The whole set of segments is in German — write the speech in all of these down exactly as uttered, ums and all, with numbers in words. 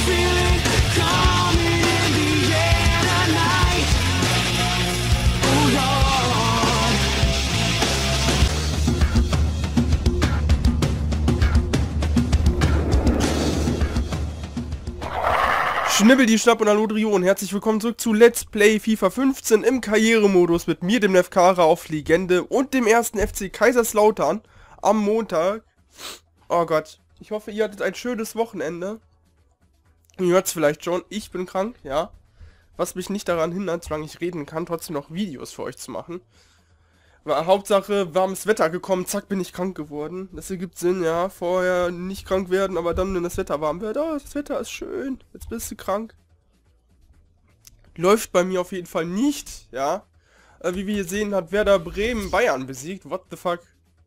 Schnibbel die Schnapp und hallo Drio und herzlich willkommen zurück zu Let's Play FIFA fünfzehn im Karrieremodus mit mir, dem Nefkara auf Legende und dem ersten F C Kaiserslautern am Montag. Oh Gott, ich hoffe ihr hattet ein schönes Wochenende. Ihr hört es vielleicht schon, ich bin krank, ja. Was mich nicht daran hindert, solange ich reden kann, trotzdem noch Videos für euch zu machen. War Hauptsache warmes Wetter gekommen, zack, bin ich krank geworden. Das ergibt Sinn, ja. Vorher nicht krank werden, aber dann, wenn das Wetter warm wird, oh, das Wetter ist schön, jetzt bist du krank. Läuft bei mir auf jeden Fall nicht, ja. Äh, wie wir hier sehen, hat Werder Bremen Bayern besiegt. What the fuck?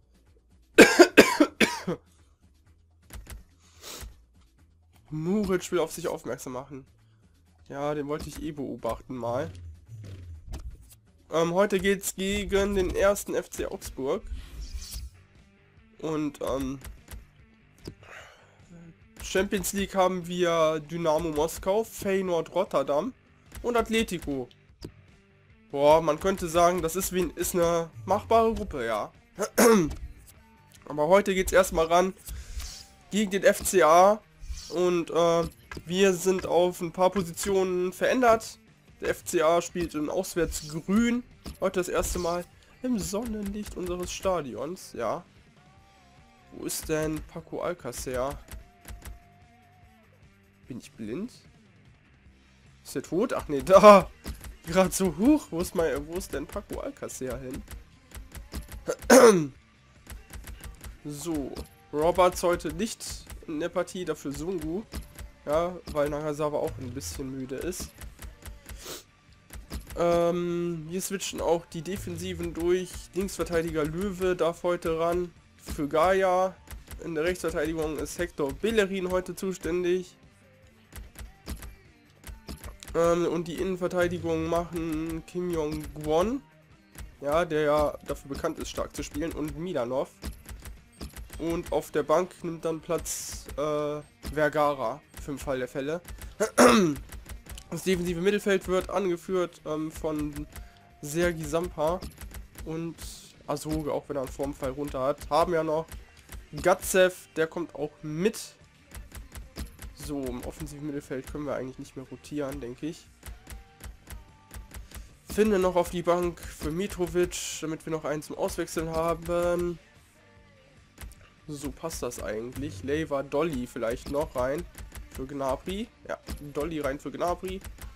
Muric will auf sich aufmerksam machen. Ja, den wollte ich eh beobachten mal. Ähm, heute geht's gegen den ersten F C Augsburg. Und ähm, Champions League haben wir Dynamo Moskau, Feyenoord Rotterdam und Atletico. Boah, man könnte sagen, das ist, wie, ist eine machbare Gruppe, ja. Aber heute geht's erstmal ran gegen den F C A. Und äh, wir sind auf ein paar Positionen verändert. Der F C A spielt in Auswärtsgrün. Heute das erste Mal im Sonnenlicht unseres Stadions. Ja. Wo ist denn Paco Alcacer? Bin ich blind? Ist der tot? Ach nee, da. Gerade so hoch. Wo ist, mein, wo ist denn Paco Alcacer hin? So. Roberts heute nicht in der Partie, dafür Sungu. Ja, weil Nagasawa auch ein bisschen müde ist. Ähm, wir switchen auch die Defensiven durch. Linksverteidiger Löwe darf heute ran. Für Gaia. In der Rechtsverteidigung ist Hector Bellerin heute zuständig. Ähm, und die Innenverteidigung machen Kim Jong-gwon. Ja, der ja dafür bekannt ist, stark zu spielen. Und Milanov. Und auf der Bank nimmt dann Platz äh, Vergara für den Fall der Fälle. Das defensive Mittelfeld wird angeführt ähm, von Sergi Sampa und Asoge, auch wenn er einen Formfall runter hat. Haben ja noch Gatsev, der kommt auch mit. So, im offensiven Mittelfeld können wir eigentlich nicht mehr rotieren, denke ich. Finde noch auf die Bank für Mitrovic, damit wir noch einen zum Auswechseln haben. So passt das eigentlich. Leiva Dolly vielleicht noch rein. Für Gnabry. Ja, Dolly rein für Gnabry.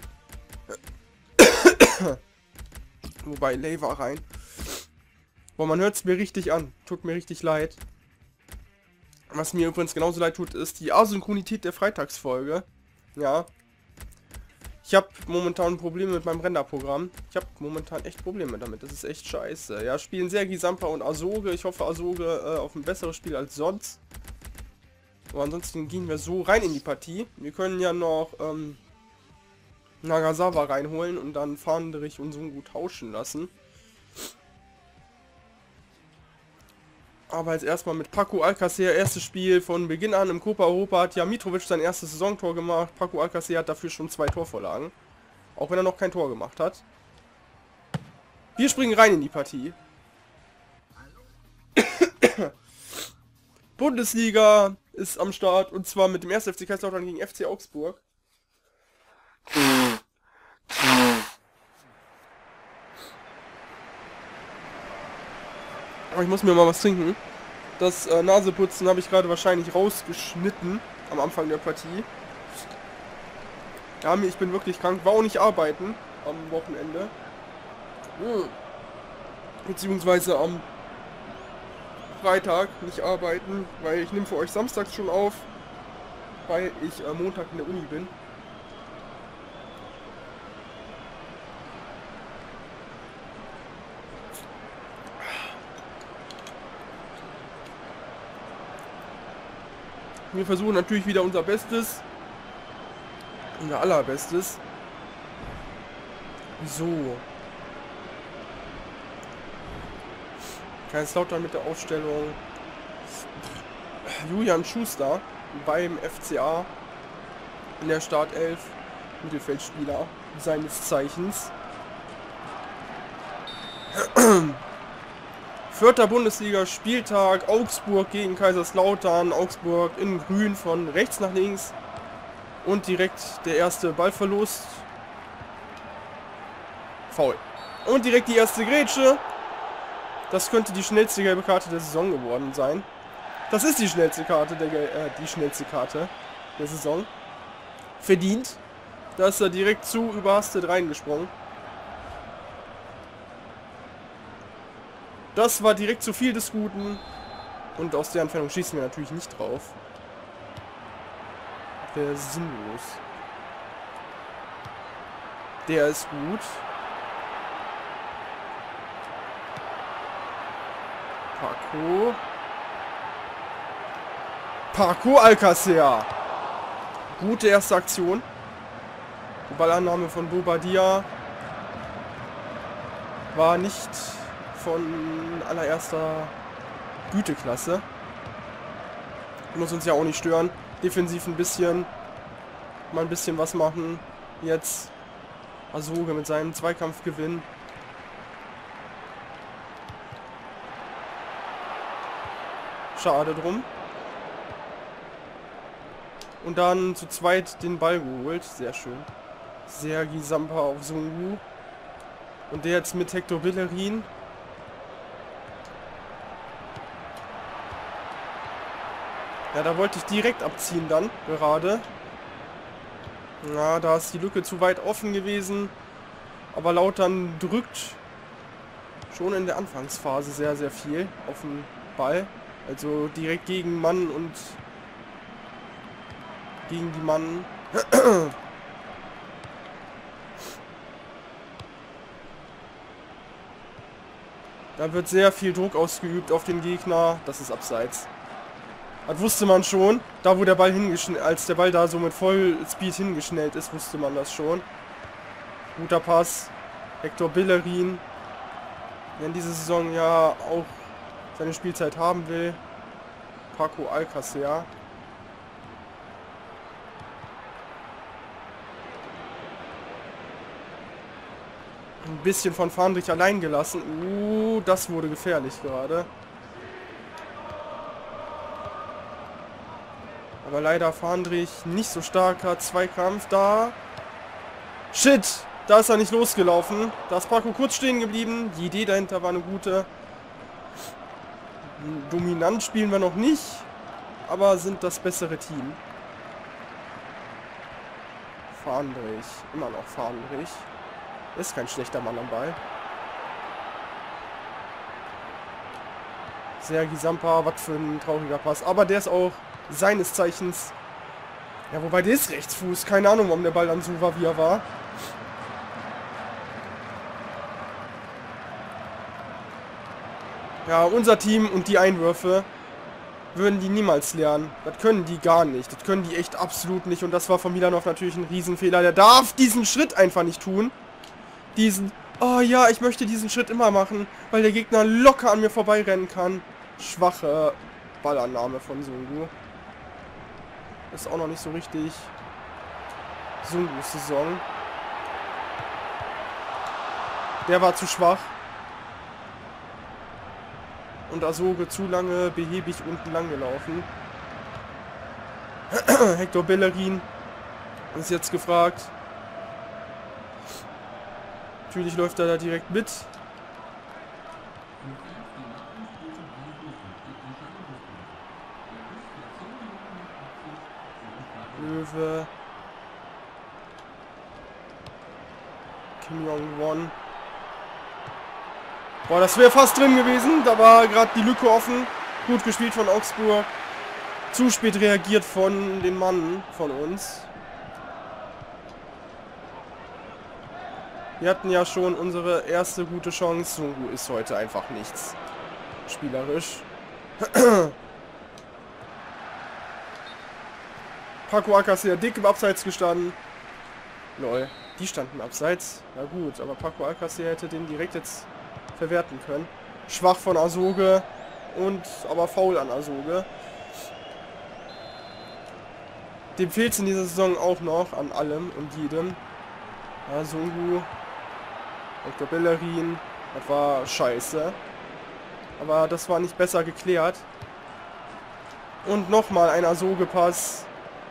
Wobei, Leiva rein. Boah, man hört es mir richtig an. Tut mir richtig leid. Was mir übrigens genauso leid tut, ist die Asynchronität der Freitagsfolge. Ja. Ich habe momentan Probleme mit meinem Renderprogramm. Ich habe momentan echt Probleme damit. Das ist echt scheiße. Ja, spielen Sergi Sampa und Asoge. Ich hoffe, Asoge äh, auf ein besseres Spiel als sonst. Aber ansonsten gehen wir so rein in die Partie. Wir können ja noch ähm, Nagasawa reinholen und dann Fahndrich und Sungu tauschen lassen. Aber jetzt erstmal mit Paco Alcacer, erstes Spiel von Beginn an im Copa Europa, hat ja Mitrovic sein erstes Saisontor gemacht. Paco Alcacer hat dafür schon zwei Torvorlagen. Auch wenn er noch kein Tor gemacht hat. Wir springen rein in die Partie. Bundesliga ist am Start und zwar mit dem ersten F C Kaiserslautern gegen F C Augsburg. Aber ich muss mir mal was trinken. Das äh, Naseputzen habe ich gerade wahrscheinlich rausgeschnitten am Anfang der Partie. Ja, ich bin wirklich krank. War auch nicht arbeiten am Wochenende. Hm. Beziehungsweise am Freitag nicht arbeiten, weil ich nehme für euch samstags schon auf, weil ich äh, Montag in der Uni bin. Wir versuchen natürlich wieder unser Bestes. Unser allerbestes. So. Kaiserslautern mit der Aufstellung. Julian Schuster beim F C A. in der Startelf. Mittelfeldspieler seines Zeichens. Vierter Bundesliga-Spieltag, Augsburg gegen Kaiserslautern. Augsburg in grün von rechts nach links. Und direkt der erste Ballverlust. Foul. Und direkt die erste Grätsche. Das könnte die schnellste gelbe Karte der Saison geworden sein. Das ist die schnellste Karte der, äh, die schnellste Karte der Saison. Verdient. Da ist er direkt zu überhastet reingesprungen. Das war direkt zu viel des Guten. Und aus der Entfernung schießen wir natürlich nicht drauf. Der ist sinnlos. Der ist gut. Paco. Paco Alcacer. Gute erste Aktion. Ballannahme von Bobadilla war nicht von allererster Güteklasse. Muss uns ja auch nicht stören. Defensiv ein bisschen. Mal ein bisschen was machen. Jetzt Asoge mit seinem Zweikampfgewinn. Schade drum. Und dann zu zweit den Ball geholt. Sehr schön. Sergi Sampa auf Sungu. Und der jetzt mit Hector Bellerin. Ja, da wollte ich direkt abziehen dann, gerade. Ja, da ist die Lücke zu weit offen gewesen. Aber Lautern drückt schon in der Anfangsphase sehr, sehr viel auf den Ball. Also direkt gegen Mann und gegen die Mann. Da wird sehr viel Druck ausgeübt auf den Gegner. Das ist abseits. Das wusste man schon. Da wo der Ball hingeschnellt, als der Ball da so mit Vollspeed hingeschnellt ist, wusste man das schon. Guter Pass. Hector Bellerin. Der in dieser Saison ja auch seine Spielzeit haben will. Paco Alcacer. Ein bisschen von Fahndrich allein gelassen. Uh, das wurde gefährlich gerade. Aber leider Fahndrich nicht so starker Zweikampf da. Shit, da ist er nicht losgelaufen. Da ist Paco kurz stehen geblieben. Die Idee dahinter war eine gute. Dominant spielen wir noch nicht, aber sind das bessere Team. Fahndrich, immer noch Fahndrich. Ist kein schlechter Mann am Ball. Sergi Sampa, was für ein trauriger Pass. Aber der ist auch seines Zeichens. Ja, wobei der ist Rechtsfuß. Keine Ahnung, warum der Ball dann so war, wie er war. Ja, unser Team und die Einwürfe würden die niemals lernen. Das können die gar nicht. Das können die echt absolut nicht. Und das war von Milanov natürlich ein Riesenfehler. Der darf diesen Schritt einfach nicht tun. Diesen, oh ja, ich möchte diesen Schritt immer machen, weil der Gegner locker an mir vorbeirennen kann. Schwache Ballannahme von Sungu. Ist auch noch nicht so richtig Sungus Saison. Der war zu schwach. Und Asoge zu lange behäbig unten lang gelaufen. Hector Bellerin ist jetzt gefragt. Natürlich läuft er da direkt mit. Löwe. Kim Jong-won. Boah, das wäre fast drin gewesen. Da war gerade die Lücke offen. Gut gespielt von Augsburg. Zu spät reagiert von den Mann von uns. Wir hatten ja schon unsere erste gute Chance. Sungu ist heute einfach nichts. Spielerisch. Paco Alcacer dick im Abseits gestanden. Lol, die standen im Abseits. Na gut, aber Paco Alcacer hätte den direkt jetzt verwerten können. Schwach von Asoge und aber faul an Asoge. Dem fehlt es in dieser Saison auch noch an allem und jedem. Ja, Songu, Hector Bellerin, das war scheiße. Aber das war nicht besser geklärt. Und nochmal ein Asoge-Pass.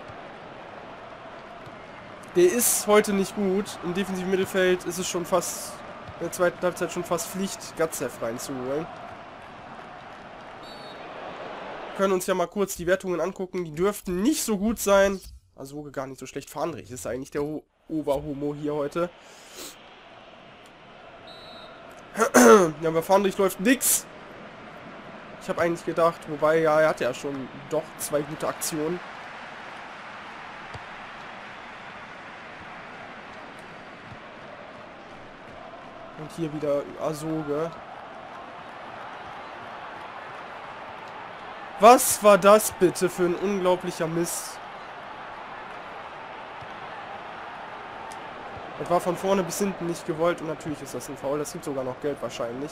Der ist heute nicht gut. Im defensiven Mittelfeld ist es schon fast, in der zweiten Halbzeit schon fast Pflicht, Gatzev reinzuholen. Wir können uns ja mal kurz die Wertungen angucken. Die dürften nicht so gut sein. Asoge gar nicht so schlecht. Fahndrich ist eigentlich der Ho Oberhomo hier heute. Ja, bei Fahndrich läuft nix. Ich habe eigentlich gedacht, wobei, ja, er hatte ja schon doch zwei gute Aktionen. Und hier wieder Asoge. Was war das bitte für ein unglaublicher Mist? Das war von vorne bis hinten nicht gewollt und natürlich ist das ein Foul. Das gibt sogar noch Gelb wahrscheinlich.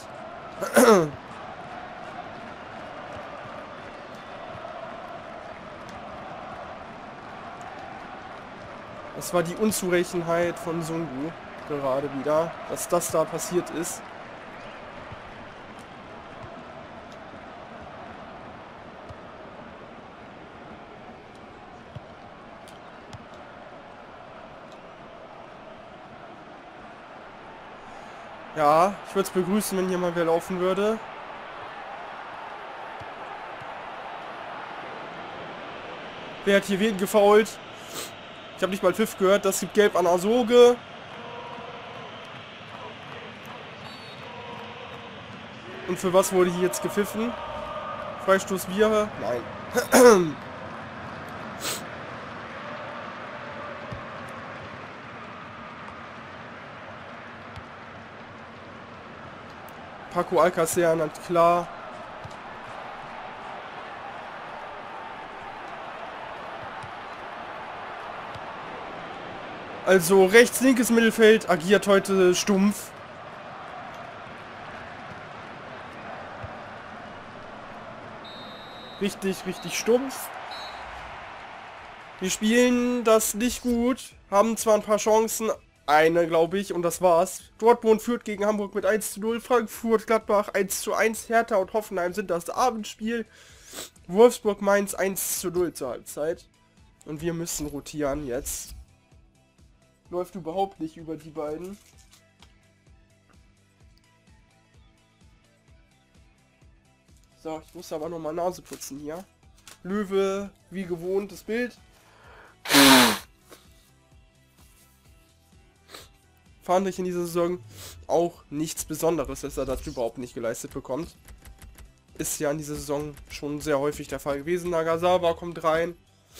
Das war die Unzurechenheit von Songu gerade wieder, dass das da passiert ist. Ja, ich würde es begrüßen, wenn hier mal wer laufen würde. Wer hat hier wen gefoult? Ich habe nicht mal Pfiff gehört. Das gibt Gelb an Asoge. Und für was wurde hier jetzt gepfiffen? Freistoß wir? Nein. Paco Alcacer hat klar. Also rechts, linkes Mittelfeld agiert heute stumpf. Richtig, richtig stumpf. Wir spielen das nicht gut, haben zwar ein paar Chancen, eine glaube ich, und das war's. Dortmund führt gegen Hamburg mit eins zu null, Frankfurt, Gladbach eins zu eins, Hertha und Hoffenheim sind das Abendspiel. Wolfsburg Mainz eins zu null zur Halbzeit. Und wir müssen rotieren jetzt. Läuft überhaupt nicht über die beiden. So, ich muss aber nochmal Nase putzen hier. Löwe, wie gewohnt, das Bild. Fahndrich in dieser Saison auch nichts Besonderes, dass er das überhaupt nicht geleistet bekommt. Ist ja in dieser Saison schon sehr häufig der Fall gewesen. Nagasawa kommt rein.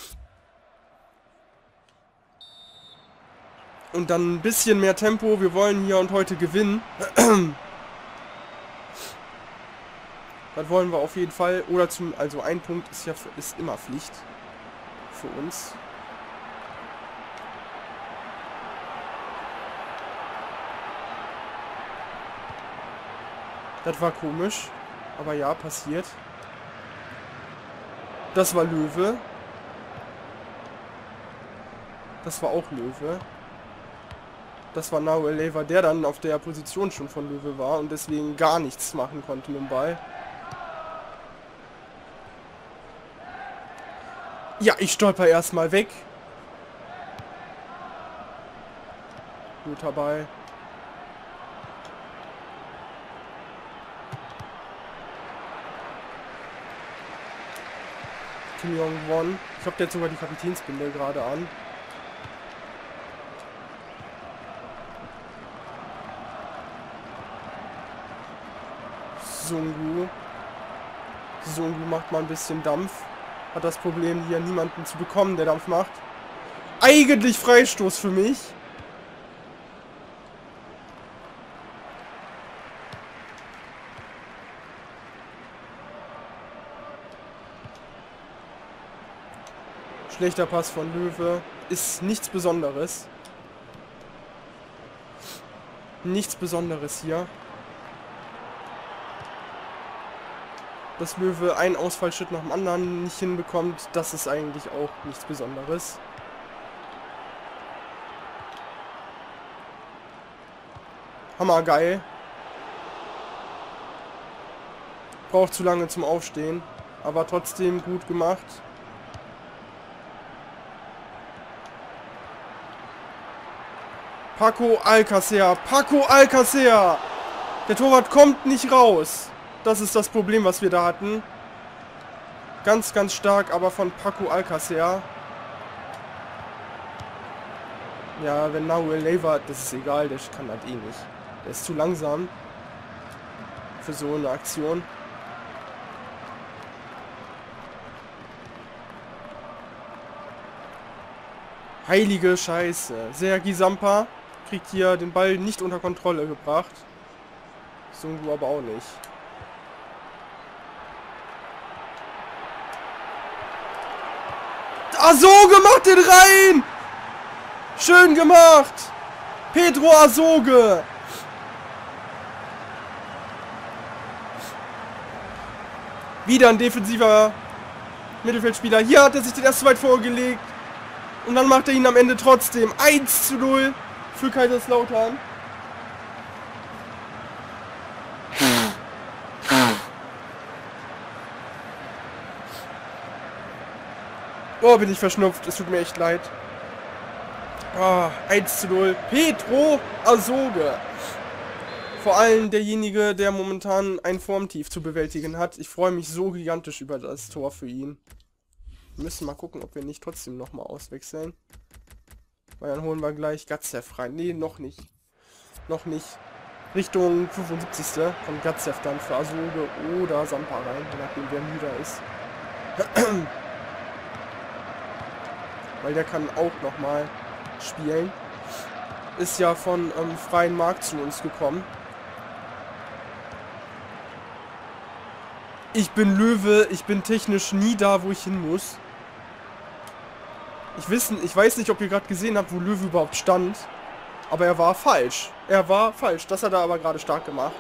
Und dann ein bisschen mehr Tempo. Wir wollen hier und heute gewinnen. Das wollen wir auf jeden Fall. Oder zum, also ein Punkt ist ja ist immer Pflicht für uns. Das war komisch. Aber ja, passiert. Das war Löwe. Das war auch Löwe. Das war Nahuel Leiva, der dann auf der Position schon von Löwe war und deswegen gar nichts machen konnte mit dem Ball. Ja, ich stolper erstmal weg. Guter Ball. Kim Jong-won. Ich glaube, der hat sogar die Kapitänsbinde gerade an. Songu. Songu macht mal ein bisschen Dampf. Hat das Problem, hier niemanden zu bekommen, der Dampf macht. Eigentlich Freistoß für mich. Schlechter Pass von Löwe. Ist nichts Besonderes. Nichts Besonderes hier. dass Löwe einen Ausfallschritt nach dem anderen nicht hinbekommt, das ist eigentlich auch nichts Besonderes. Hammergeil. Braucht zu lange zum Aufstehen, aber trotzdem gut gemacht. Paco Alcácer, Paco Alcácer! Der Torwart kommt nicht raus. Das ist das Problem, was wir da hatten. Ganz, ganz stark, aber von Paco Alcácer. Ja, wenn Nahuel Leiva, das ist egal, der kann halt eh nicht. Der ist zu langsam für so eine Aktion. Heilige Scheiße. Sergi Sampa kriegt hier den Ball nicht unter Kontrolle gebracht. Sungu aber auch nicht. Asoge macht den rein! Schön gemacht! Pedro Asoge! Wieder ein defensiver Mittelfeldspieler. Hier hat er sich den erst weit vorgelegt. Und dann macht er ihn am Ende trotzdem. eins zu null für Kaiserslautern. Oh, bin ich verschnupft. Es tut mir echt leid. Oh, eins zu null. Pedro Asoge. Vor allem derjenige, der momentan ein Formtief zu bewältigen hat. Ich freue mich so gigantisch über das Tor für ihn. Wir müssen mal gucken, ob wir nicht trotzdem nochmal auswechseln. Weil dann holen wir gleich Gatzev rein. Nee, noch nicht. Noch nicht. Richtung fünfundsiebzigste kommt Gatzev dann für Asoge oder Sampa rein, je nachdem wer müde ist. Weil der kann auch nochmal spielen. Ist ja von ähm, freien Markt zu uns gekommen. Ich bin Löwe, ich bin technisch nie da, wo ich hin muss. Ich, wissen, ich weiß nicht, ob ihr gerade gesehen habt, wo Löwe überhaupt stand. Aber er war falsch. Er war falsch. Das hat er aber gerade stark gemacht.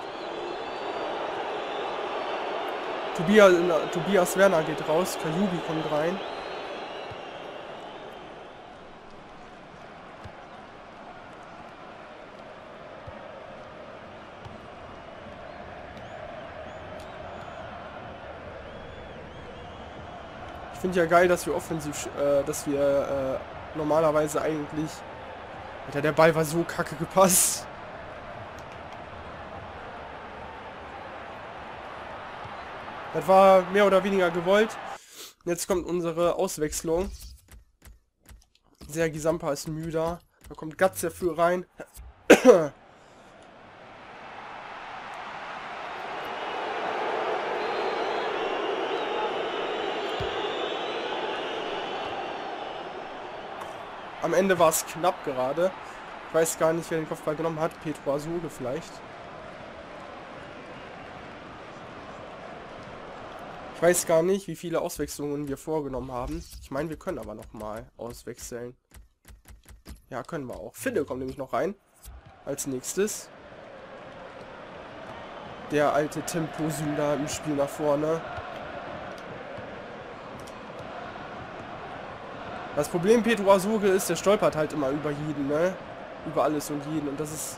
Tobias, äh, Tobias Werner geht raus. Kajubi kommt rein. Ich finde ja geil, dass wir offensiv, äh, dass wir äh, normalerweise eigentlich... Alter, der Ball war so kacke gepasst. Das war mehr oder weniger gewollt. Jetzt kommt unsere Auswechslung. Sergi Sampa ist müder. Da kommt Gatze für rein. Am Ende war es knapp gerade. Ich weiß gar nicht, wer den Kopfball genommen hat. Pedro Asoge vielleicht. Ich weiß gar nicht, wie viele Auswechslungen wir vorgenommen haben. Ich meine, wir können aber noch mal auswechseln. Ja, können wir auch. Fidde kommt nämlich noch rein. Als nächstes. Der alte Tempo-Sünder im Spiel nach vorne. Das Problem Pedro Asoge ist, der stolpert halt immer über jeden, ne? Über alles und jeden. Und das ist...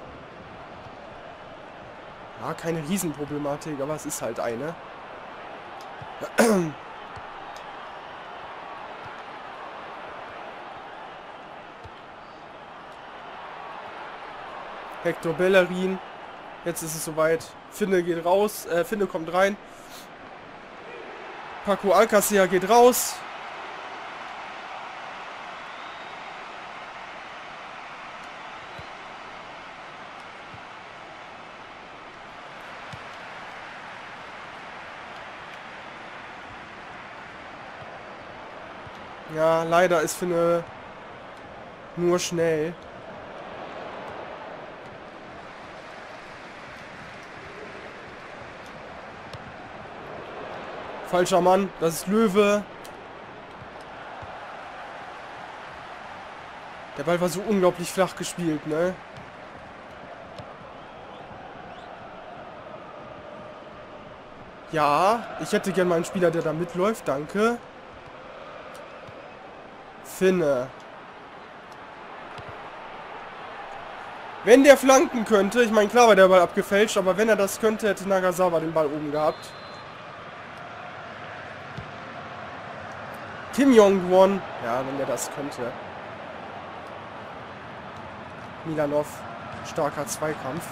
Ja, keine Riesenproblematik, aber es ist halt eine. Hector Bellerin. Jetzt ist es soweit. Finne geht raus. Äh, Finne kommt rein. Paco Alcácer geht raus. Ja, leider ist Finne nur schnell. Falscher Mann, das ist Löwe. Der Ball war so unglaublich flach gespielt, ne? Ja, ich hätte gern mal einen Spieler, der da mitläuft. Danke. Finne. Wenn der flanken könnte, ich meine, klar war der Ball abgefälscht, aber wenn er das könnte, hätte Nagasawa den Ball oben gehabt. Kim Jong-won. Ja, wenn der das könnte. Milanov. Starker Zweikampf.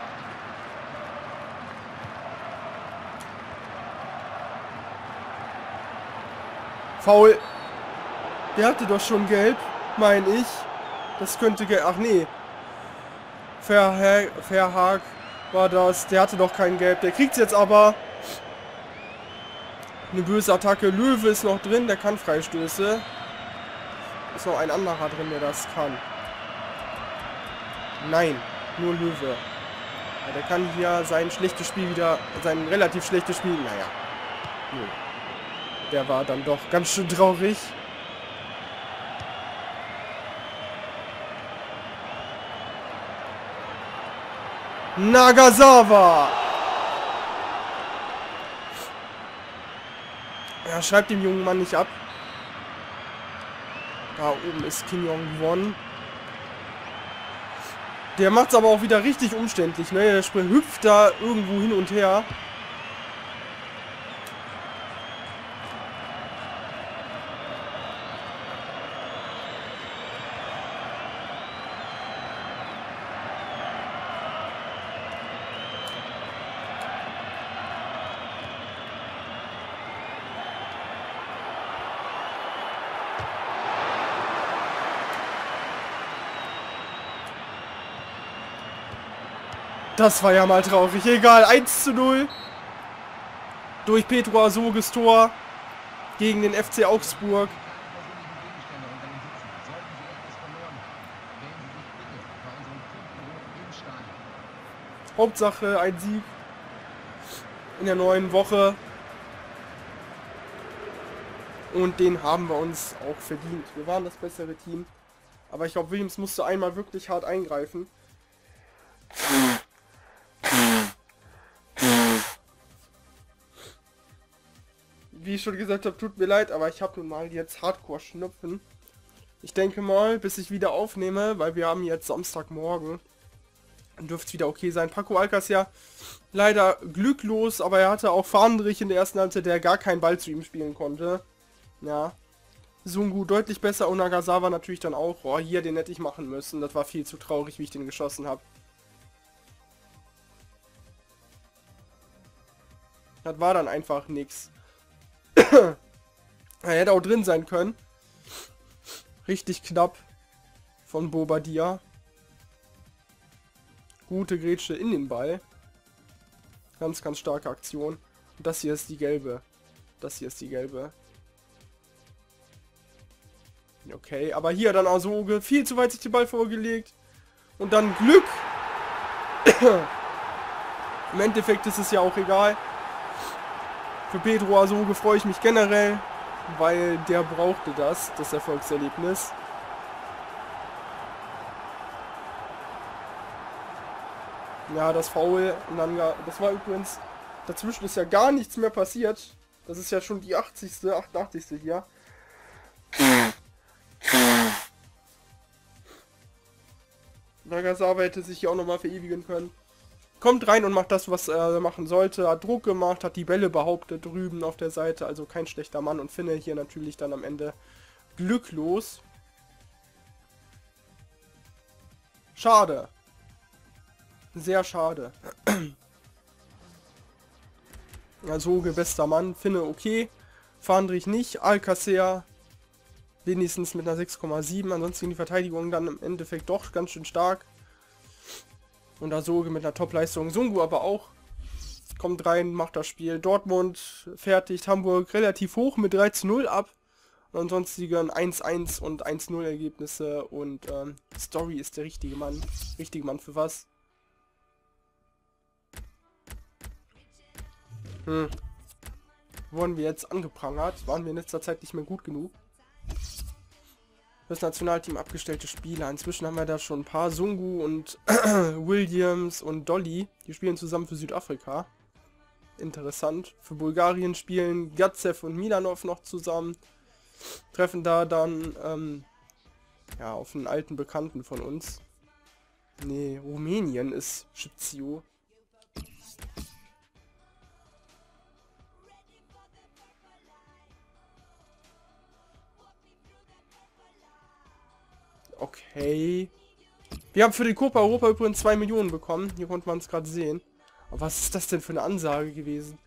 Foul. Der hatte doch schon gelb, meine ich. Das könnte gelb. Ach nee. Verha Verhaag war das. Der hatte doch kein Gelb. Der kriegt es jetzt aber. Eine böse Attacke. Löwe ist noch drin. Der kann Freistöße. Ist noch ein anderer drin, der das kann. Nein, nur Löwe. Ja, der kann hier sein schlechtes Spiel wieder, sein relativ schlechtes Spiel, naja. Nö. Der war dann doch ganz schön traurig. Nagasawa! Ja, schreibt dem jungen Mann nicht ab. Da oben ist Kim Jong-won. Der macht es aber auch wieder richtig umständlich, ne? Der Sprint hüpft da irgendwo hin und her. Das war ja mal traurig. Egal, eins zu null. Durch Pedro Azogues Tor gegen den F C Augsburg. Hauptsache ein Sieg in der neuen Woche. Und den haben wir uns auch verdient. Wir waren das bessere Team. Aber ich glaube, Williams musste einmal wirklich hart eingreifen. Wie ich schon gesagt habe, tut mir leid, aber ich habe nun mal jetzt Hardcore-Schnupfen. Ich denke mal, bis ich wieder aufnehme, weil wir haben jetzt Samstagmorgen, dürfte es wieder okay sein. Paco Alcácer leider glücklos, aber er hatte auch Fahndrich in der ersten Halbzeit, der gar keinen Ball zu ihm spielen konnte. Ja. Sungu deutlich besser und Nagasawa natürlich dann auch. Oh, hier, den hätte ich machen müssen. Das war viel zu traurig, wie ich den geschossen habe. Das war dann einfach nix. Er hätte auch drin sein können. Richtig knapp von Bobadilla. Gute Grätsche in den Ball. Ganz, ganz starke Aktion. Und das hier ist die gelbe. Das hier ist die gelbe. Okay, aber hier dann Azogue. Viel zu weit sich den Ball vorgelegt. Und dann Glück. Im Endeffekt ist es ja auch egal. Für Pedro Azogue freue ich mich generell, weil der brauchte das, das Erfolgserlebnis. Ja, das Foul, das war übrigens, dazwischen ist ja gar nichts mehr passiert. Das ist ja schon die achtzigste, achtundachtzigste hier. Nagasawa hätte sich hier auch nochmal verewigen können. Kommt rein und macht das, was er machen sollte. Hat Druck gemacht, hat die Bälle behauptet drüben auf der Seite. Also kein schlechter Mann. Und Finne hier natürlich dann am Ende glücklos. Schade. Sehr schade. Azogue, bester Mann. Finne okay. Fahndrich nicht. Alcácer wenigstens mit einer sechs Komma sieben. Ansonsten die Verteidigung dann im Endeffekt doch ganz schön stark. Und Azogue mit einer Top-Leistung. Sungu aber auch. Kommt rein, macht das Spiel. Dortmund fertigt Hamburg relativ hoch mit drei zu null ab. Und ansonsten eins eins und eins zu null Ergebnisse. Und ähm, Story ist der richtige Mann. Richtige Mann für was? Hm. Wurden wir jetzt angeprangert? Waren wir in letzter Zeit nicht mehr gut genug? Das Nationalteam abgestellte Spieler. Inzwischen haben wir da schon ein paar. Sungu und Williams und Dolly. Die spielen zusammen für Südafrika. interessant. Für Bulgarien spielen Gatzev und Milanov noch zusammen. Treffen da dann ähm, ja, auf einen alten Bekannten von uns. Nee, Rumänien ist Shipzio. Okay. Wir haben für die Copa Europa übrigens zwei Millionen bekommen. Hier konnte man es gerade sehen. Aber was ist das denn für eine Ansage gewesen?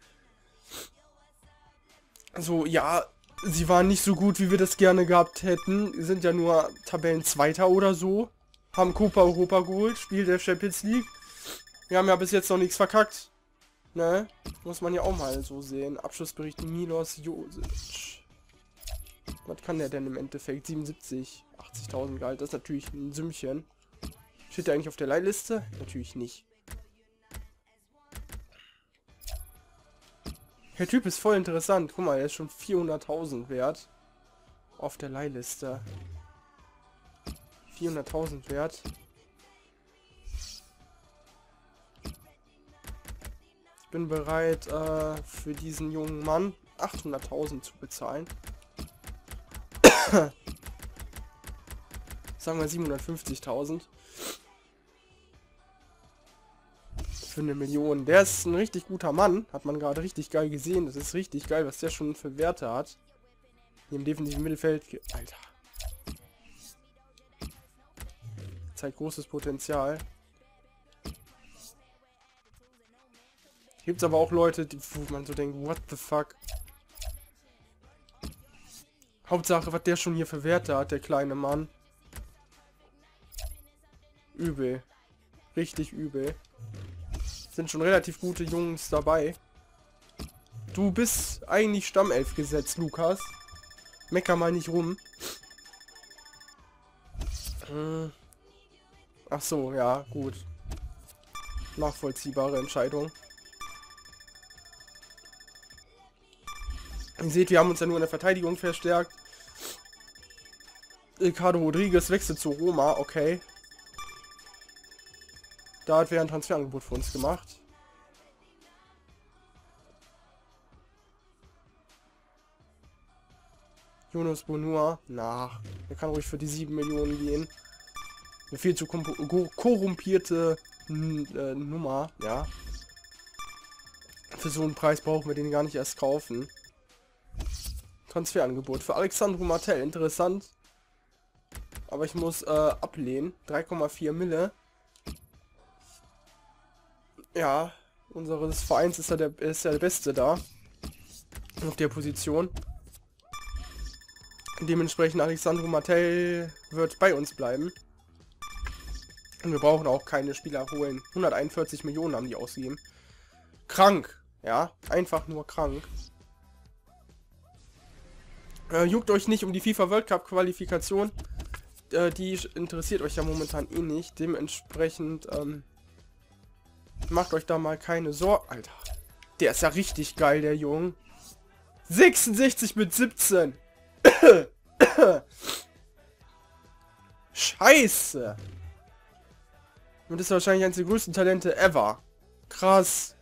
Also, ja, sie waren nicht so gut, wie wir das gerne gehabt hätten. Sie sind ja nur Tabellenzweiter oder so. Haben Copa Europa geholt, Spiel der Champions League. Wir haben ja bis jetzt noch nichts verkackt. Ne? Muss man ja auch mal so sehen. Abschlussbericht Milos Josic. Was kann der denn im Endeffekt? siebenundsiebzig, achtzigtausend Gehalt. Das ist natürlich ein Sümmchen. Steht der eigentlich auf der Leihliste? Natürlich nicht. Der Typ ist voll interessant. Guck mal, er ist schon vierhunderttausend wert. Auf der Leihliste. vierhunderttausend wert. Ich bin bereit, äh, für diesen jungen Mann achthunderttausend zu bezahlen. Sagen wir siebenhundertfünfzigtausend. Für eine Million. Der ist ein richtig guter Mann. Hat man gerade richtig geil gesehen. Das ist richtig geil, was der schon für Werte hat. Hier im defensiven Mittelfeld. Alter. Zeigt großes Potenzial. Gibt es aber auch Leute, die, wo man so denkt, what the fuck. Hauptsache, was der schon hier für Werte hat, der kleine Mann. Übel. Richtig übel. Sind schon relativ gute Jungs dabei. Du bist eigentlich Stammelf gesetzt, Lukas. Mecker mal nicht rum. Hm. Ach so, ja, gut. Nachvollziehbare Entscheidung. Ihr seht, wir haben uns ja nur in der Verteidigung verstärkt. Ricardo Rodriguez wechselt zu Roma, okay. Da hat wer ein Transferangebot für uns gemacht. Jonas Bonua, na, der kann ruhig für die sieben Millionen gehen. Eine viel zu korrumpierte äh, Nummer, ja. Für so einen Preis brauchen wir den gar nicht erst kaufen. Transferangebot für Alexandru Martel, interessant. Aber ich muss äh, ablehnen. drei Komma vier Mille. Ja, unseres Vereins ist ja der, ist ja der Beste da. Auf der Position. Dementsprechend Alexandru Martel wird bei uns bleiben. Und wir brauchen auch keine Spieler holen. hunderteinundvierzig Millionen haben die ausgegeben. Krank. Ja, einfach nur krank. Äh, juckt euch nicht um die FIFA World Cup Qualifikation. Äh, die interessiert euch ja momentan eh nicht. Dementsprechend, ähm, macht euch da mal keine Sorgen. Alter, der ist ja richtig geil, der Junge. sechsundsechzig mit siebzehn. Scheiße. Und das ist wahrscheinlich eines der größten Talente ever. Krass.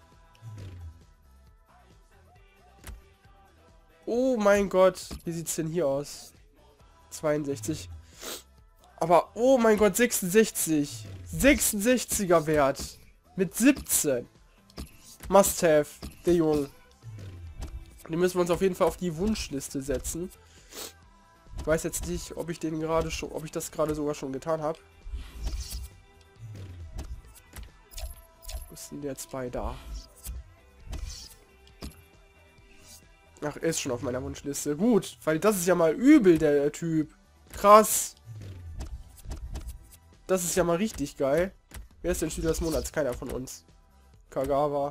Oh mein Gott. Wie sieht's denn hier aus? zweiundsechzig. Aber, oh mein Gott, sechsundsechzig. sechsundsechziger Wert. Mit siebzehn. Must have. Der Junge. Den müssen wir uns auf jeden Fall auf die Wunschliste setzen. Ich weiß jetzt nicht, ob ich den gerade schon, ob ich das gerade sogar schon getan habe. Wo ist denn der zwei da? Ach, er ist schon auf meiner Wunschliste. Gut, weil das ist ja mal übel, der, der Typ. Krass. Das ist ja mal richtig geil. Wer ist denn Spieler des Monats? Keiner von uns. Kagawa.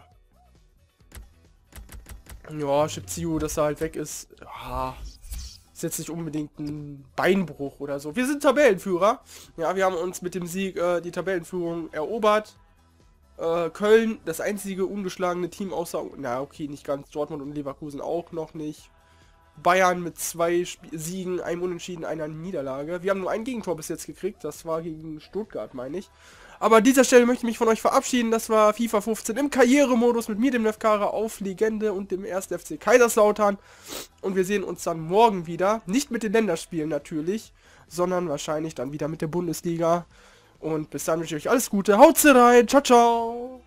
Ja, Shipzio, dass er halt weg ist. Ja, ist jetzt nicht unbedingt ein Beinbruch oder so. Wir sind Tabellenführer. Ja, wir haben uns mit dem Sieg äh, die Tabellenführung erobert. Äh, Köln, das einzige ungeschlagene Team außer... Na, okay, nicht ganz. Dortmund und Leverkusen auch noch nicht. Bayern mit zwei Sp Siegen, einem Unentschieden, einer Niederlage. Wir haben nur ein Gegentor bis jetzt gekriegt. Das war gegen Stuttgart, meine ich. Aber an dieser Stelle möchte ich mich von euch verabschieden. Das war FIFA fünfzehn im Karrieremodus mit mir, dem Nefkara, auf Legende und dem ersten F C Kaiserslautern. Und wir sehen uns dann morgen wieder. Nicht mit den Länderspielen natürlich, sondern wahrscheinlich dann wieder mit der Bundesliga. Und bis dann wünsche ich euch alles Gute. Haut rein. Ciao, ciao.